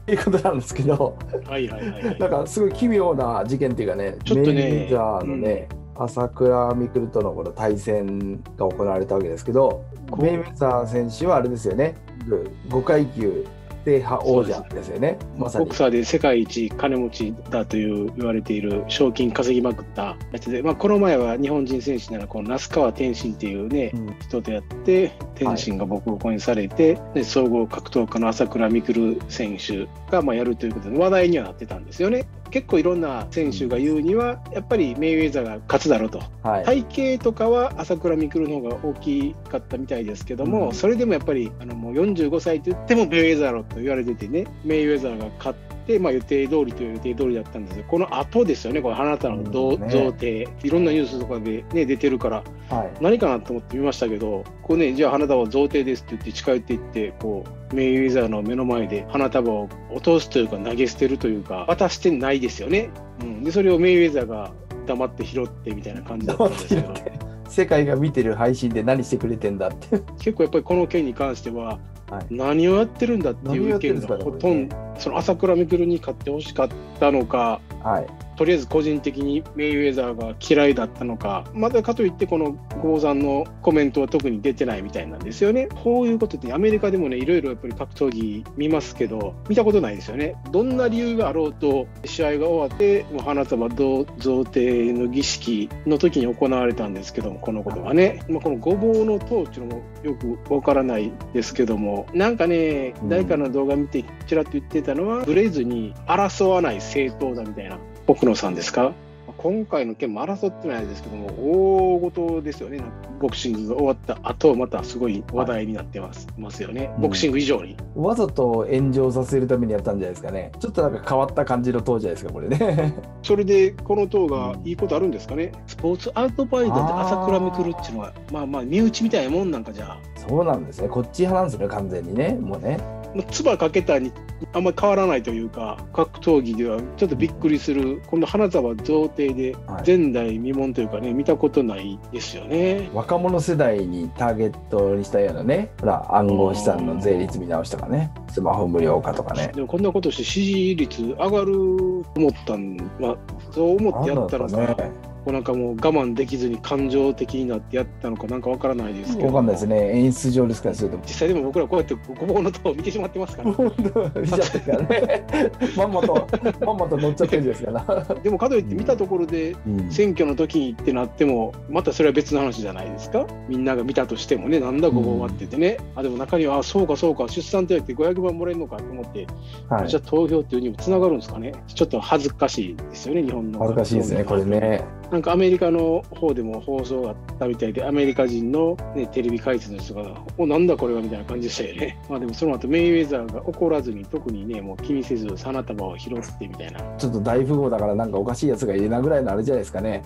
いうことなんですけど、 はいはいはいはい。 なんかすごい奇妙な事件っていうかね、 ちょっとメイウェね、 ザーのね、朝倉未来とのこの対戦が行われたわけですけど、メイウこェザー選手はあれですよね、5階級制覇王者そうです。 ですよね、まさに。 ボクサーで世界一金持ちだという言われている賞金稼ぎまくったやつで、この前は日本人選手ならこの那須川天心っていうね、人とやって天心がボコボコにされて、で総合格闘家の朝倉未来選手がやるということで話題にはなってたんですよね。結構いろんな選手が言うには、やっぱりメイウェザーが勝つだろうと、 はい、 体型とかは朝倉未来の方が大きかったみたいですけども、それでもやっぱりもう45歳と言ってもメイウェザーだろうと言われててね、メイウェザーが勝って、予定通りという予定通りだったんですけど、この後ですよね、これ花田の贈呈、いろんなニュースとかで、ね、出てるから、何かなと思って見ましたけど、こうね、じゃあ花束を贈呈ですって言って近寄っていって、こうメイウェザーの目の前で花束を落とすというか投げ捨てるというか渡してないですよね。でそれをメイウェザーが黙って拾ってみたいな感じだったんですけど、 世界が見てる配信で何してくれてんだって結構やっぱりこの件に関しては、何をやってるんだっていう意見がほとんど、その朝倉未来に勝ってほしかったのか、とりあえず個人的にメイウェザーが嫌いだったのか、まだかといってこの郷さんのコメントは特に出てないみたいなんですよね。こういうことってアメリカでもね、いろいろやっぱり格闘技見ますけど、見たことないですよね。どんな理由があろうと試合が終わってもう花束贈呈の儀式の時に行われたんですけども、このことがね、このごぼうの塔っていうのもよくわからないですけども、なんかね、誰かの動画見てちらっと言ってたのは、ブレずに争わない政党だみたいな。奥野さんですか。今回の件も争ってないですけども、大事ですよね。ボクシングが終わった後、またすごい話題になってますよね。ボクシング以上に。 わざと炎上させるためにやったんじゃないですかね。ちょっとなんか変わった感じの塔じゃないですか、これね。 それで、この塔がいいことあるんですかね。スポーツアドバイザーで朝倉未来っていうのは、身内みたいなもんなんかじゃあ。 そうなんですね。こっち派なんですね、完全にね。もうね。 唾かけたにあんまり変わらないというか、格闘技ではちょっとびっくりする、この花束贈呈で前代未聞というかね、見たことないですよね。 若者世代にターゲットにしたようなね、ほら暗号資産の税率見直しとかね、スマホ無料化とかね。 でもこんなことして支持率上がると思ったんは、そう思ってやったのか。なんかもう我慢できずに感情的になってやったのかなんかわからないですけど。 わかんないですね。演出上ですから、それでも。 実際でも僕らこうやってごぼうの塔を見てしまってますから。 見ちゃってるからね。まんまと乗っちゃってるんですから。 でもかといって見たところで、選挙の時にってなっても、またそれは別の話じゃないですか。みんなが見たとしてもね、なんだごぼうはって言ってね。でも中には、そうかそうか、出産手当500万もらえるのかと思って、じゃあ投票っていうにもつながるんですかね。ちょっと恥ずかしいですよね、日本の。 恥ずかしいですね、これね。 なんかアメリカの方でも放送があったみたいで、アメリカ人の、テレビ解説の人が、なんだこれはみたいな感じでしたよね。でもその後メイウェザーが怒らずに、特にね、もう気にせず花束を拾ってみたいな。 ちょっと大富豪だからなんかおかしいやつがいるなぐらいのあれじゃないですかね。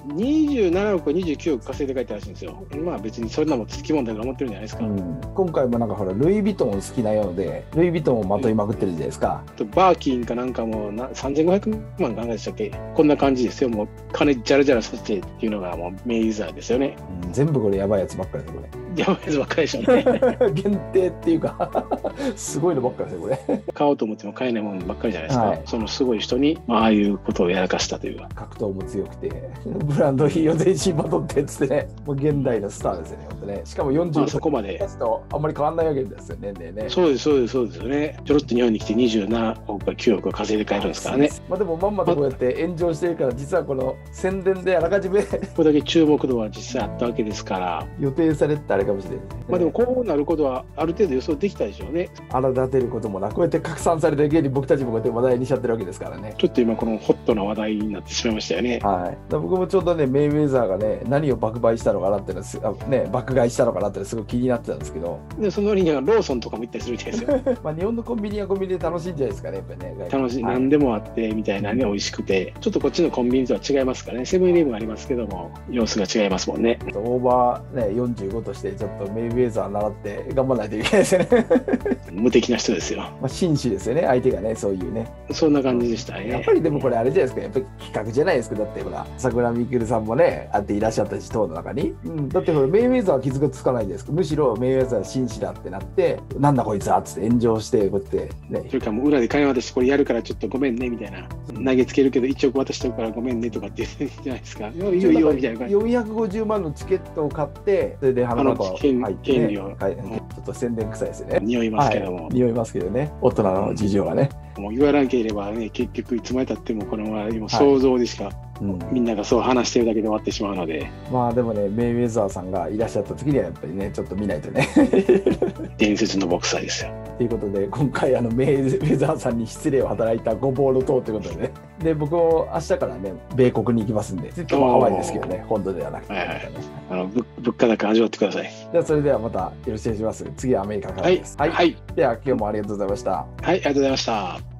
27億、29億稼いで帰ったらしいんですよ。別にそれなもつきもんだから思ってるんじゃないですか。 今回もなんかほら、ルイ・ヴィトン好きなようで、ルイ・ヴィトンをまといまくってるじゃないですか。 バーキンかなんかも3500万かなんでしたっけ。こんな感じですよ。もう金ジャラジャラさせてっていうのがもうメイウェザーですよね。 全部これやばいやつばっかりですこれ。 やばいやつばっかりでしょうね。 限定っていうかすごいのばっかりですよこれ。 買おうと思っても買えないものばっかりじゃないですか。そのすごい人にああいうことをやらかしたというか。 格闘も強くてブランド品を全身まとってっつってね、もう現代のスターですよね、本当ね。しかも40 そこまでとあんまり変わんないわけですよね、年齢ね。 そうですそうですそうですよね。ちょろっと日本に来て27億か9億稼いで帰るんですからね。 でもまんまとこうやって炎上してるから、実はこの宣伝であらかじめこれだけ注目度は実際あったわけですから、 予定されてたあれかもしれない、 でもこうなることはある程度予想できたでしょうね。 荒立てることもなく、こうやって拡散されて現に僕たちもこうやって話題にしちゃってるわけですからね。 ちょっと今このホットな話題になってしまいましたよね。 僕もちょうどね、メイウェザーがね、何を爆買いしたのかなっていうのね、爆買いしたのかなってすごい気になってたんですけど、 でその割にはローソンとかも行ったりするみたいですよ。 日本のコンビニはコンビニで楽しいんじゃないですかね、やっぱりね。 楽しい、何でもあってみたいなね、美味しくて、ちょっとこっちのコンビニとは違いますからね。セブンイレブンありますけども、様子が違いますもんね。 オーバーね、45としてでちょっとメイウェザー習って頑張らないといけないですよね。 無敵な人ですよ。 まあ紳士ですよね、相手がね、そういうね。 そんな感じでしたね。 やっぱりでもこれあれじゃないですか、やっぱり企画じゃないですか。だってほら、桜みくるさんもね、あっていらっしゃったし、党の中に。だってほら、メイウェザーは傷がつかないですか。むしろメイウェザーは紳士だってなって、なんだこいつはっつって炎上して、こうやってね。 それかもう裏で会話でこれやるからちょっとごめんねみたいな。投げつけるけど1億渡してるからごめんねとかって言ってじゃないですか。いいよいいよみたいな感じ。 450万のチケットを買って、それで花中を入って、 権利を。 ちょっと宣伝臭いですよね。 匂いますけども。 匂いますけどね。大人の事情がね。 もう言わなければね、結局いつまでたってもこのまま想像でしか、みんながそう話してるだけで終わってしまうので。 まあでもね、メイウェザーさんがいらっしゃった時にはやっぱりね、ちょっと見ないとね。 伝説のボクサーですよ。 ということで、今回メイウェザーさんに失礼を働いたごぼうの塔ということでね。で、僕も明日からね、米国に行きますんで、ちょっとハワイですけどね、本土ではなくて、 物価高味わってください。 ではそれではまたよろしくお願いします。次はアメリカからです。はい。では今日もありがとうございました。 はい、ありがとうございました。